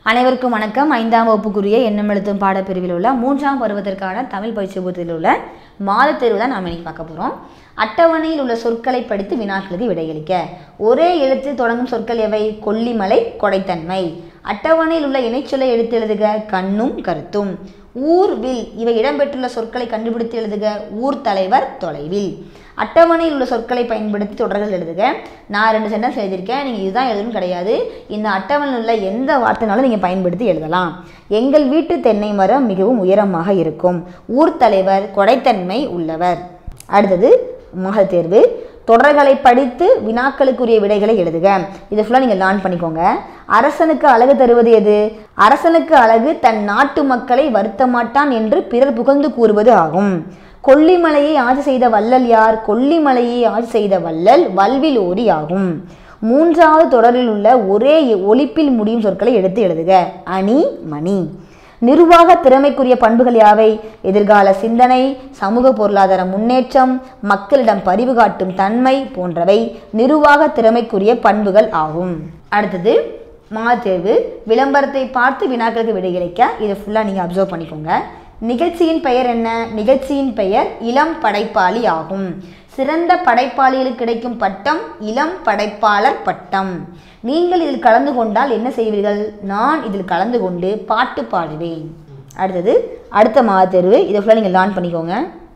அனைவருக்கும் வணக்கம். 5ஆம் வகுப்புக்குரிய எண்ணம் எழுத்தும் பாடப்பிரிவில் உள்ள 3ஆம் பருவத்திற்கான தமிழ் பயிற்சி புத்தகத்தில் உள்ள மாத தேர்வு தான் நாம் இன்னைக்கு பார்க்க போகிறோம். அட்டவணையில் உள்ள சொற்களை படித்து வினாக்களுக்கு விடையளிக்க. ஒரே எழுத்து தொடங்கும் சொற்கள் எவை? கொல்லிமலை, கொடைத்தன்மை. அட்டவணையில் உள்ள இணைச்சொல்லை எடுத்து எழுதுக. கண்ணும் கருத்தும். ஊர், வில் இவை இடம்பெற்றுள்ள சொற்களை கண்டுபிடித்து எழுதுக. ஊர் தலைவர், தொலைவில். அட்டவணையில் உள்ள சொற்களை பயன்படுத்தி தொடர்கள் எழுதுக. நான் 2 சென்டென்ஸ் எழுதியிருக்கேன், நீங்கள் இதுதான் எழுதணும் கிடையாது. இந்த அட்டவணையில் உள்ள எந்த வார்த்தைனாலும் நீங்கள் பயன்படுத்தி எழுதலாம். எங்கள் வீட்டு தென்னை மரம் மிகவும் உயரமாக இருக்கும். ஊர் தலைவர் கொடைத்தன்மை உள்ளவர். அடுத்தது மகள் தேர்வு. தொடர்களை படித்து வினாக்களுக்குரிய விடைகளை எழுதுக. இதை ஃபுல்லாக நீங்கள் லேர்ன் பண்ணிக்கோங்க. அரசனுக்கு அழகு தருவது எது? அரசனுக்கு அழகு தன் நாட்டு மக்களை வருத்த மாட்டான் என்று பிறர் புகழ்ந்து கூறுவது ஆகும். கொல்லிமலையை ஆட்சி செய்த வள்ளல் யார்? கொல்லிமலையை ஆட்சி செய்த வள்ளல் வல்வில் ஓரி ஆகும். 3வது தொடரில் உள்ள ஒரே ஒலிப்பில் முடியும் சொற்களை எடுத்து எழுதுக. அணி, மணி. நிர்வாக திறமைக்குரிய பண்புகள் யாவை? எதிர்கால சிந்தனை, சமூக பொருளாதார முன்னேற்றம், மக்களிடம் பரிவு காட்டும் தன்மை போன்றவை நிர்வாக திறமைக்குரிய பண்புகள் ஆகும். அடுத்தது மாதேர்வு. விளம்பரத்தை பார்த்து வினாக்களுக்கு விடையளிக்க. இதை ஃபுல்லாக நீங்கள் அப்சர்வ் பண்ணிக்கோங்க. நிகழ்ச்சியின் பெயர் என்ன? நிகழ்ச்சியின் பெயர் இளம் படைப்பாளி ஆகும். சிறந்த படைப்பாளிகளுக்கு கிடைக்கும் பட்டம் இளம் படைப்பாளர் பட்டம். நீங்கள் இதில் கலந்து கொண்டால் என்ன செய்வீர்கள்? நான் இதில் கலந்து கொண்டு பாட்டு பாடுவேன். அடுத்தது அடுத்த மாதத்தேர்வு. இதை ஃபுல்லாக நீங்கள் லேர்ன் பண்ணிக்கோங்க.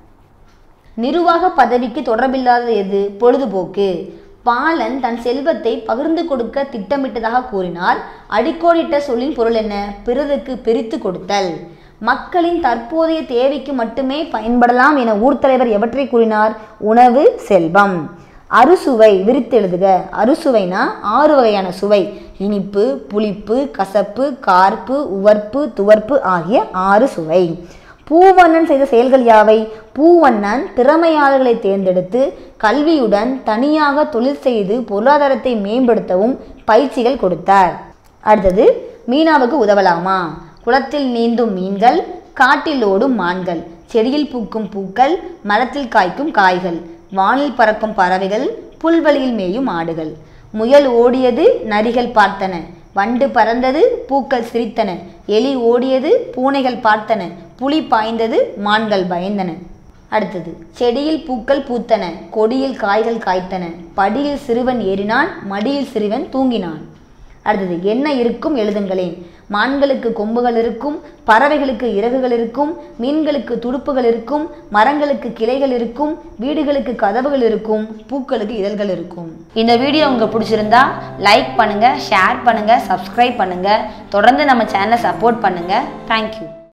நிர்வாக பதவிக்கு தொடர்பில்லாதது எது? பொழுதுபோக்கு. பாலன் தன் செல்வத்தை பகிர்ந்து கொடுக்க திட்டமிட்டதாக கூறினார். அடிக்கோடிட்ட சொல்லின் பொருள் என்ன? பிறருக்கு பிரித்து கொடுத்தல். மக்களின் தற்போதைய தேவைக்கு மட்டுமே பயன்படலாம் என ஊர்த்தலைவர் எவற்றை கூறினார்? உணவு, செல்வம். அறுசுவை விரித்து எழுதுக. அறுசுவைனா 6 வகையான சுவை. இனிப்பு, புளிப்பு, கசப்பு, கார்ப்பு, உவர்ப்பு, துவர்ப்பு ஆகிய 6 சுவை. பூவண்ணன் செய்த செயல்கள் யாவை? பூவண்ணன் திறமையாளர்களை தேர்ந்தெடுத்து கல்வியுடன் தனியாக தொழில் செய்து பொருளாதாரத்தை மேம்படுத்தவும் பயிற்சிகள் கொடுத்தார். அடுத்தது மீனாவுக்கு உதவலாமா? குளத்தில் நீந்தும் மீன்கள், காட்டில் ஓடும் மான்கள், செடியில் பூக்கும் பூக்கள், மரத்தில் காய்க்கும் காய்கள், வானில் பறக்கும் பறவைகள், புல்வெளியில் மேயும் ஆடுகள். முயல் ஓடியது, நரிகள் பார்த்தன. வண்டு பறந்தது, பூக்கள் சிரித்தன. எலி ஓடியது, பூனைகள் பார்த்தன. புலி பாய்ந்தது, மான்கள் பயந்தன. அடுத்தது செடியில் பூக்கள் பூத்தன, கொடியில் காய்கள் காய்த்தன. படியில் சிறுவன் ஏறினான், மடியில் சிறுவன் தூங்கினான். அடுத்தது என்ன இருக்கும் எழுதுங்களேன். மான்களுக்கு கொம்புகள் இருக்கும், பறவைகளுக்கு இறகுகள் இருக்கும், மீன்களுக்கு துடுப்புகள் இருக்கும், மரங்களுக்கு கிளைகள் இருக்கும், வீடுகளுக்கு கதவுகள் இருக்கும், பூக்களுக்கு இதழ்கள் இருக்கும். இந்த வீடியோ உங்களுக்கு பிடிச்சிருந்தா லைக் பண்ணுங்க, ஷேர் பண்ணுங்க, சப்ஸ்கிரைப் பண்ணுங்க. தொடர்ந்து நம்ம சேனலை சப்போர்ட் பண்ணுங்க. தேங்க்யூ.